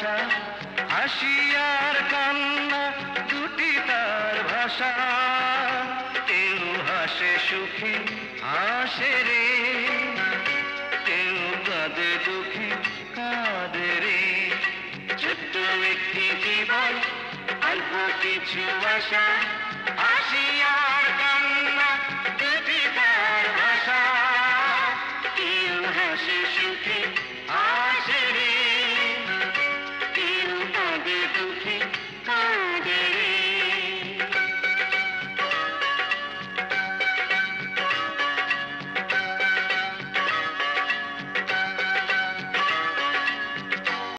ভাষা, হাসি আর কান্না দুটি তার ভাষা। কেউ হাসে সুখী হাসে রে, কেউ কাঁদে দুঃখী কাঁদে রে। ছোট্ট একটি জীবন, অল্প কিছু আশা।